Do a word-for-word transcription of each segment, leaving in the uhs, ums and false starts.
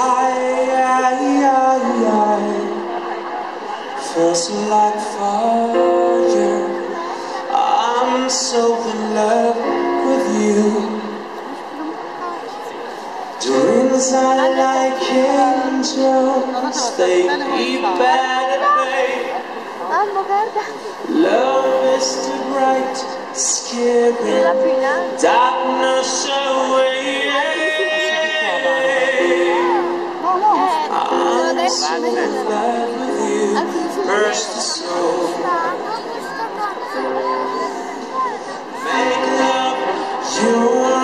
I, I, I feels like fire. I'm so in love with you. Dreams are like angels, they be better, babe. Love is too bright, scary, darkness away. I'm so in love with you, burst the soul. Make love your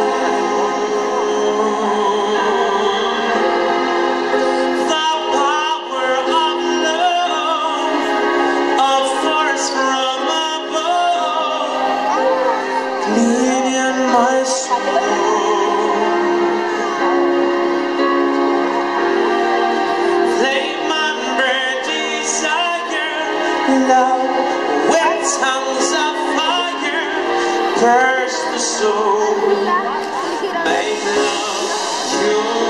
love with tongues of fire, burst the soul, make love pure.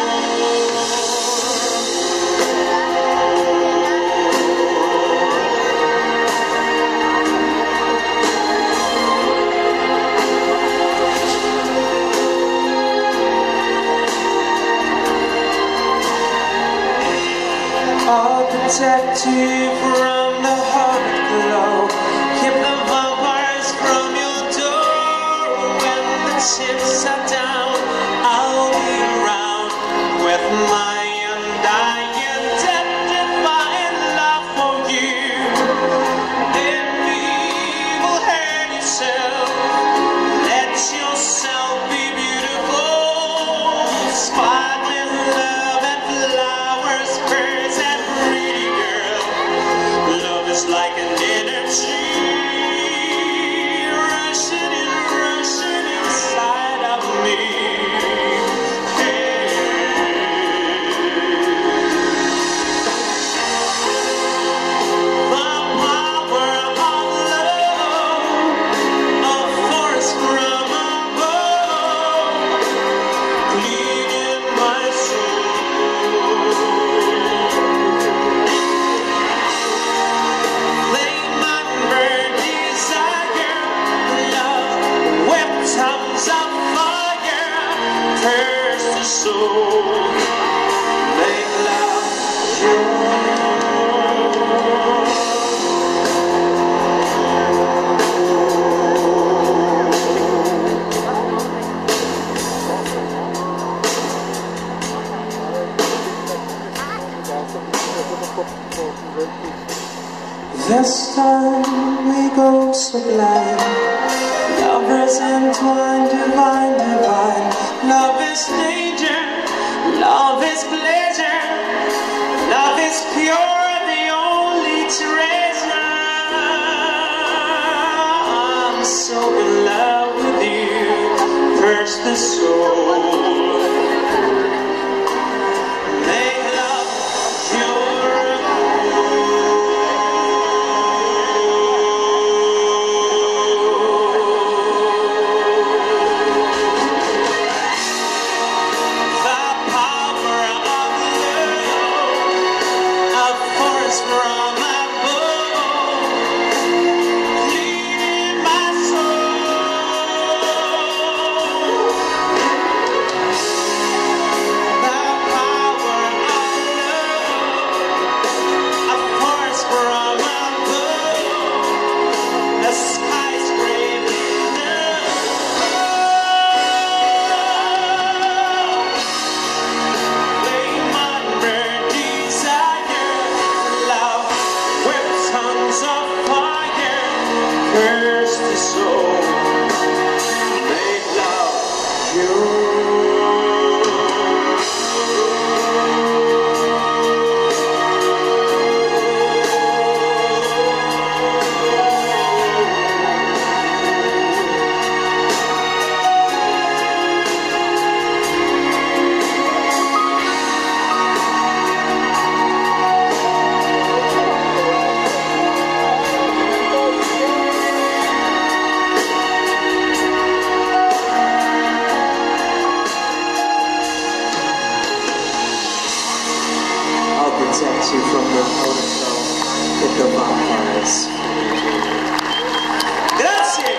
I'll protect you from the hot glow, keep the vampires from your door. When the chips are down, I'll be around with my undying, death-defying love for you. If evil hurt yourself, let yourself be beautiful. Sparkling love and flowers, birds and pretty girl. Love is like an energy, rushing and rushing inside of me. Hey. The power of love, a force from above, bleeding my soul. Curse the soul, make love pure. This time we go sublime, lovers entwined, divine, divine. Love is danger, love is pleasure, love is pure, the only treasure. I'm so in love with you, burst the soul. protects you from the outer shell that the vampires. Grazie!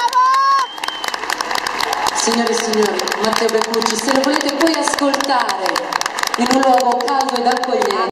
Signore e signori, Matteo Bertucci, se lo volete poi ascoltare in un luogo caldo ed accogliente.